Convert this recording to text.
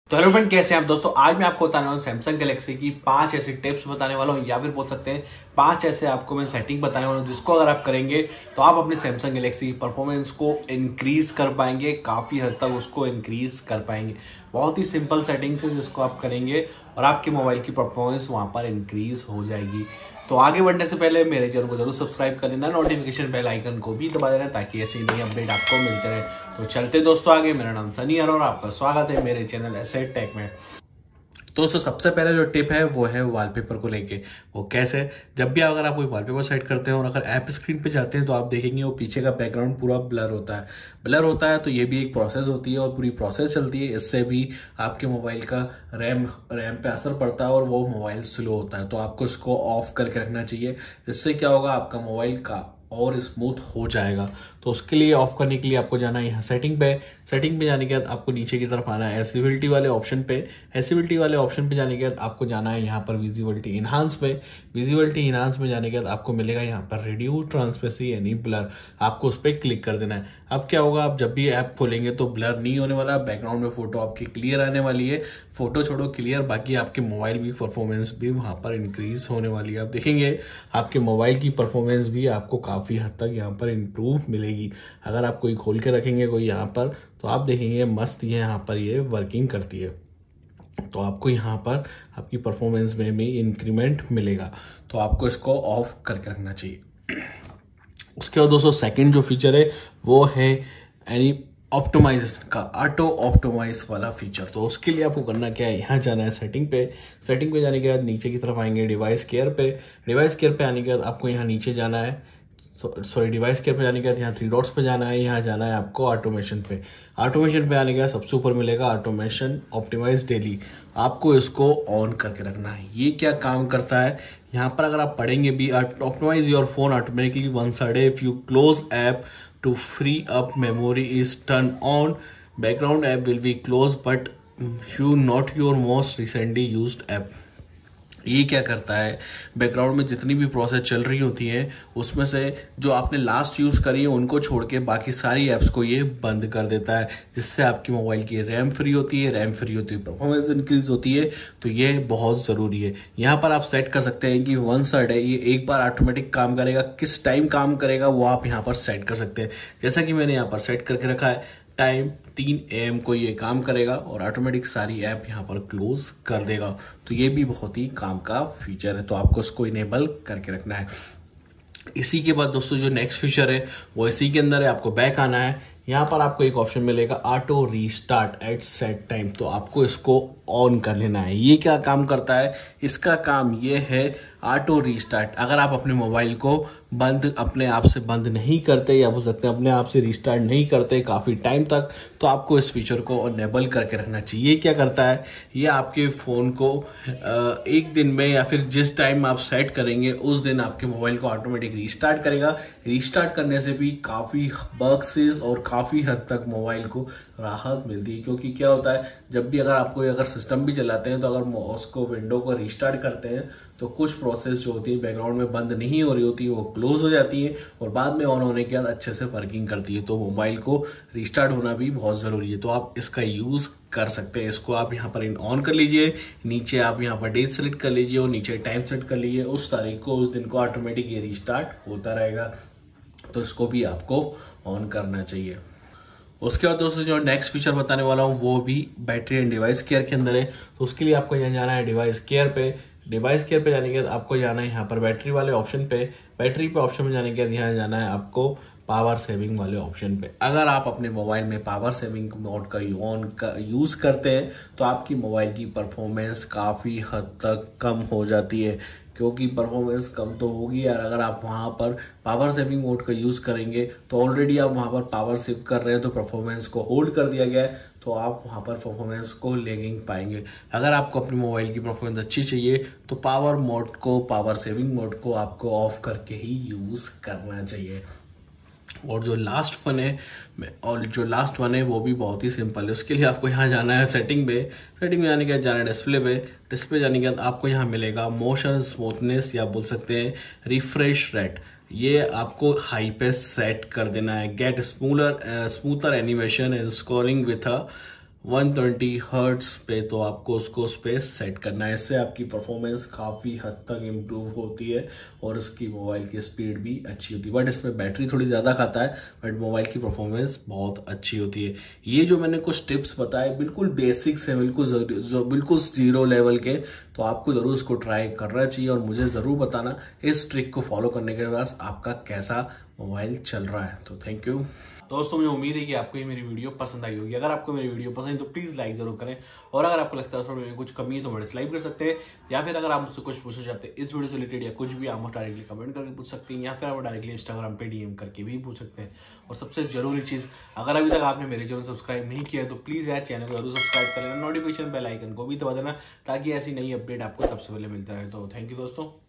तो hello friend, कैसे हैं आप दोस्तों। आज मैं आपको बताने वाला हूँ सैमसंग गैलेक्सी की 5 ऐसे टिप्स बताने वाला हूँ, या फिर बोल सकते हैं 5 ऐसे आपको मैं सेटिंग बताने वाला हूँ जिसको अगर आप करेंगे तो आप अपने सैमसंग गैलेक्सी की परफॉर्मेंस को इंक्रीज कर पाएंगे, काफ़ी हद तक उसको इंक्रीज कर पाएंगे। बहुत ही सिंपल सेटिंग्स है जिसको आप करेंगे और आपके मोबाइल की परफॉर्मेंस वहाँ पर इंक्रीज हो जाएगी। तो आगे बढ़ने से पहले मेरे चैनल को जरूर सब्सक्राइब कर लेना, नोटिफिकेशन बेल आइकन को भी दबा देना ताकि ऐसी नई अपडेट आपको मिलते रहे। तो चलते दोस्तों आगे। मेरा नाम सनी है और आपका स्वागत है मेरे चैनल एसेट टेक में। दोस्तों सबसे पहले जो टिप है वो है वॉलपेपर को लेके। वो कैसे, जब भी अगर आप कोई वॉलपेपर सेट करते हैं और अगर ऐप स्क्रीन पे जाते हैं तो आप देखेंगे वो पीछे का बैकग्राउंड पूरा ब्लर होता है। तो ये भी एक प्रोसेस होती है और पूरी प्रोसेस चलती है। इससे भी आपके मोबाइल का रैम पे असर पड़ता है और वो मोबाइल स्लो होता है। तो आपको इसको ऑफ करके रखना चाहिए, जिससे क्या होगा, आपका मोबाइल का और स्मूथ हो जाएगा। तो उसके लिए ऑफ करने के लिए आपको जाना है यहाँ सेटिंग पे जाने के बाद आपको नीचे की तरफ आना है एसिबिलिटी वाले ऑप्शन पे। एसिबिलिटी वाले ऑप्शन पे जाने के बाद आपको जाना है यहाँ पर विजिबिलिटी इनहांस पे। विजिबिलिटी इनहांस में जाने के बाद आपको मिलेगा यहाँ पर रिड्यूस ट्रांसपेरेंसी यानी ब्लर। आपको उस पर क्लिक कर देना है। अब क्या होगा, आप जब भी ऐप खोलेंगे तो ब्लर नहीं होने वाला, बैकग्राउंड में फोटो आपकी क्लियर आने वाली है। फोटो छोड़ो क्लियर, बाकी आपके मोबाइल की परफॉर्मेंस भी वहां पर इंक्रीज होने वाली है। आप देखेंगे आपके मोबाइल की परफॉर्मेंस भी आपको काफी हद तक यहाँ पर इंप्रूव मिलेगी। अगर आप कोई खोल के रखेंगे कोई यहाँ पर, तो आप देखेंगे मस्त ये यहाँ पर ये वर्किंग करती है। तो आपको यहाँ पर आपकी परफॉर्मेंस में भी इंक्रीमेंट मिलेगा। तो आपको इसको ऑफ करके रखना चाहिए। उसके बाद दोस्तों सेकंड जो फीचर है वो है एनी ऑप्टिमाइजेशन का, ऑटो ऑप्टिमाइज वाला फीचर। तो उसके लिए आपको करना क्या है, यहाँ जाना है सेटिंग पे जाने के बाद नीचे की तरफ आएंगे डिवाइस केयर पे आने के बाद आपको यहाँ नीचे जाना है, डिवाइस केयर पे जाने के बाद यहाँ 3 डॉट्स पे जाना है। यहाँ जाना है आपको ऑटोमेशन पे आने के बाद सबसे ऊपर मिलेगा ऑटोमेशन ऑप्टिमाइज डेली। आपको इसको ऑन करके रखना है। ये क्या काम करता है, यहाँ पर अगर आप पढ़ेंगे भी, optimise your phone automatically once a day if you close app to free up memory is turned on. Background app will be closed but you not your most recently used app. ये क्या करता है, background में जितनी भी process चल रही होती हैं उसमें से जो आपने लास्ट यूज करी है उनको छोड़ के बाकी सारी ऐप्स को ये बंद कर देता है, जिससे आपकी मोबाइल की रैम फ्री होती है, परफॉर्मेंस इंक्रीज होती है। तो ये बहुत ज़रूरी है। यहाँ पर आप सेट कर सकते हैं कि वंस अ डे ये एक बार ऑटोमेटिक काम करेगा। किस टाइम काम करेगा वो आप यहाँ पर सेट कर सकते हैं। जैसा कि मैंने यहाँ पर सेट करके रखा है, टाइम 3 AM को ये काम करेगा और ऑटोमेटिक सारी ऐप यहाँ पर क्लोज कर देगा। तो ये भी बहुत ही काम का फीचर है। तो आपको इसको इनेबल करके रखना है। इसी के बाद दोस्तों जो नेक्स्ट फीचर है वो इसी के अंदर है। आपको बैक आना है। यहाँ पर आपको एक ऑप्शन मिलेगा auto restart at set time. तो आपको इसको ऑन कर लेना है। ये क्या काम करता है, इसका काम ये है ऑटो रीस्टार्ट। अगर आप अपने मोबाइल को अपने आप से बंद नहीं करते, या बोल सकते हैं अपने आप से रीस्टार्ट नहीं करते काफ़ी टाइम तक, तो आपको इस फीचर को इनेबल करके रखना चाहिए। ये क्या करता है, ये आपके फ़ोन को एक दिन में या फिर जिस टाइम आप सेट करेंगे उस दिन आपके मोबाइल को ऑटोमेटिक रीस्टार्ट करेगा। रीस्टार्ट करने से भी काफ़ी बग्स और काफ़ी हद तक मोबाइल को राहत मिलती है। क्योंकि क्या होता है, जब भी अगर सिस्टम भी चलाते हैं तो अगर उसको विंडो को रीस्टार्ट करते हैं तो कुछ प्रोसेस जो होती है बैकग्राउंड में बंद नहीं हो रही होती है, वो क्लोज हो जाती है और बाद में ऑन होने के बाद अच्छे से वर्किंग करती है। तो मोबाइल को रीस्टार्ट होना भी बहुत ज़रूरी है। तो आप इसका यूज़ कर सकते हैं। इसको आप यहाँ पर ऑन कर लीजिए, नीचे आप यहाँ पर डेट सेलेक्ट कर लीजिए और नीचे टाइम सेट कर लीजिए। उस तारीख को उस दिन को ऑटोमेटिक ये रीस्टार्ट होता रहेगा। तो इसको भी आपको ऑन करना चाहिए। उसके बाद दोस्तों जो नेक्स्ट फीचर बताने वाला हूँ वो भी बैटरी एंड डिवाइस केयर के अंदर है। तो उसके लिए आपको यहाँ जाना है डिवाइस केयर पे जाने के बाद आपको जाना है यहाँ पर बैटरी वाले ऑप्शन पे ऑप्शन में जाने के बाद यहाँ जाना है आपको पावर सेविंग वाले ऑप्शन पे। अगर आप अपने मोबाइल में पावर सेविंग मोड का यूज करते हैं तो आपकी मोबाइल की परफॉर्मेंस काफ़ी हद तक कम हो जाती है। क्योंकि परफॉर्मेंस कम तो होगी यार, अगर आप वहाँ पर पावर सेविंग मोड का यूज़ करेंगे तो ऑलरेडी आप वहाँ पर पावर सेव कर रहे हैं तो परफॉर्मेंस को होल्ड कर दिया गया है। तो आप वहाँ पर परफॉर्मेंस को लैगिंग पाएंगे। अगर आपको अपने मोबाइल की परफॉर्मेंस अच्छी चाहिए तो पावर सेविंग मोड को आपको ऑफ करके ही यूज़ करना चाहिए। और जो लास्ट वन है वो भी बहुत ही सिंपल है। उसके लिए आपको यहाँ जाना है सेटिंग में जाने के बाद जाना है डिस्प्ले जाने के बाद आपको यहाँ मिलेगा मोशन स्मूथनेस, या बोल सकते हैं रिफ्रेश रेट। ये आपको हाई पे सेट कर देना है। Get smoother animation and scrolling with a 120 hertz पे तो आपको उसको उस पे सेट करना है। इससे आपकी परफॉर्मेंस काफ़ी हद तक इम्प्रूव होती है और इसकी मोबाइल की स्पीड भी अच्छी होती है। बट इसमें बैटरी थोड़ी ज़्यादा खाता है, बट मोबाइल की परफॉर्मेंस बहुत अच्छी होती है। ये जो मैंने कुछ टिप्स बताए बिल्कुल बेसिक्स है, बिल्कुल जीरो लेवल के, तो आपको ज़रूर इसको ट्राई करना चाहिए और मुझे ज़रूर बताना इस ट्रिक को फॉलो करने के बाद आपका कैसा मोबाइल चल रहा है। तो थैंक यू दोस्तों, मुझे उम्मीद है कि आपको ये मेरी वीडियो पसंद आई होगी। अगर आपको मेरी वीडियो पसंद है तो प्लीज़ लाइक जरूर करें, और अगर आपको लगता है उसमें कुछ कमी है तो मुझे डिसलाइक कर सकते हैं, या फिर अगर आप मुझसे कुछ पूछना चाहते हैं इस वीडियो से रिलेटेड या कुछ भी, आप मुझे डायरेक्टली कमेंट करके पूछ सकते हैं, या फिर आप डायरेक्टली इंस्टाग्राम पे डीएम करके भी पूछ सकते हैं। और सबसे जरूरी चीज़, अगर अभी तक आपने मेरे चैनल सब्सक्राइब नहीं किया है तो प्लीज़ यार चैनल को जरूर सब्सक्राइब कर लेना, नोटिफिकेशन बेल आइकन को भी दबा देना, ताकि ऐसी नई अपडेट आपको सबसे पहले मिलता रहे। तो थैंक यू दोस्तों।